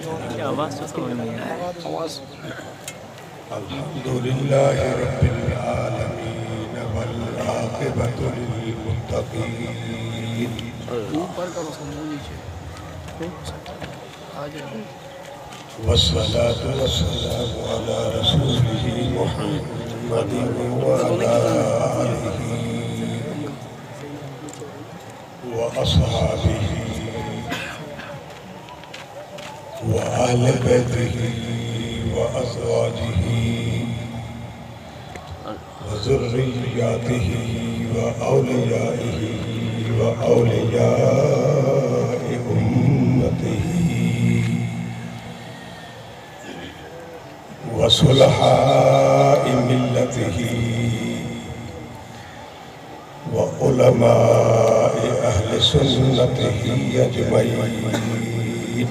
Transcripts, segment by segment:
الحمدللہ رب العالمین والعاقبۃ للمتقین والصلاة والسلام على رسوله محمد وعلى آلہ وأصحابه وآل بیتہ وأزواجه وذرياته وأوليائه وأولياء أمته وصلحاء ملته وعلماء أهل سنته أجمعين.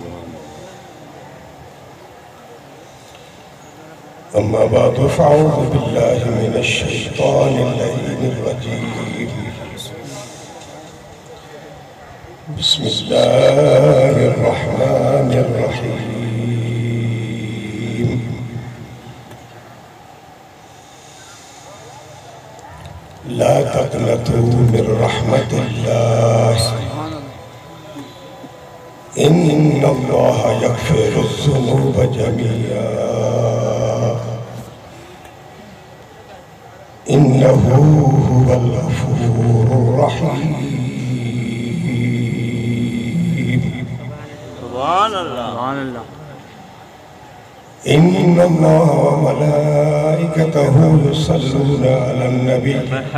أما بعد فأعوذ بالله من الشيطان اللعين الرجيم. بسم الله الرحمن الرحيم. لا تقنطوا من رحمة الله إن الله يغفر الذنوب جميعا إنه هو الغفور الرحيم. سبحان اللہ. إن الله وملائكته يصلون على النبي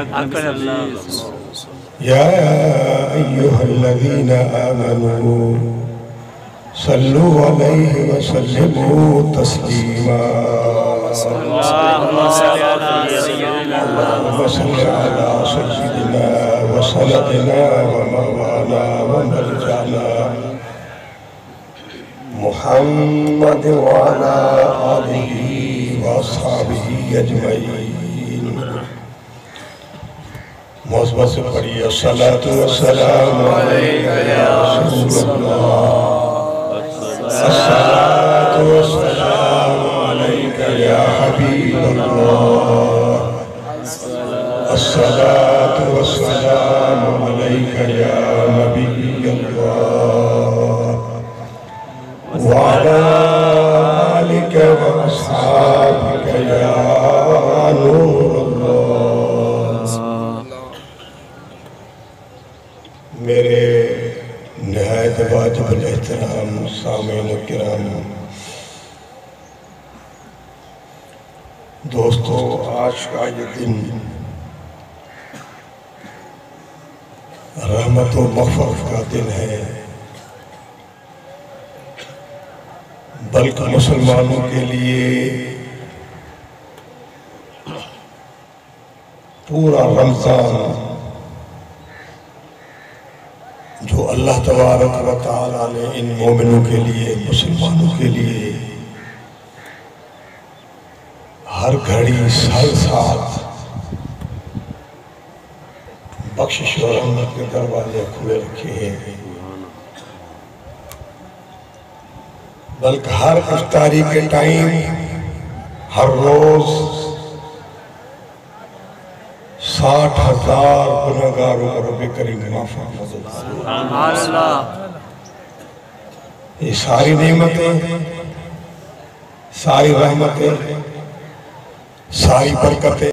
يا أيها الذين آمنوا صلوا عليه وسلموا تسليما. اللهم صل على سيدنا وسندنا ومولانا ومرجعنا محمد وعلى آلہ وأصحابہ اجمعین. موضوع سے پڑھیے الصلاة والسلام علیک یا رسول اللہ. الصلاة والسلام علیک یا حبیب اللہ. الصلاة والسلام علیک یا نبی اللہ وعلى آلك وأصحابك يا نور الله. میرے نہایت واجب الاحترام سامعین کرام، دوستو، آج کا یہ دن رحمت و مغفرت کا دن ہے، بلکہ مسلمانوں کے لیے پورا رمضان جو اللہ تبارک و تعالیٰ نے ان مومنوں کے لیے، مسلمانوں کے لیے ہر گھڑی ہر ساتھ بخشش و رحمت کے دروازے کھلے رکھے ہیں، بلکہ ہر افطاری کے ٹائم ہر روز 60,000 گناہگاروں کو رب کریم معاف فرمائے. یہ ساری نعمتیں، ساری رحمتیں، ساری برکتیں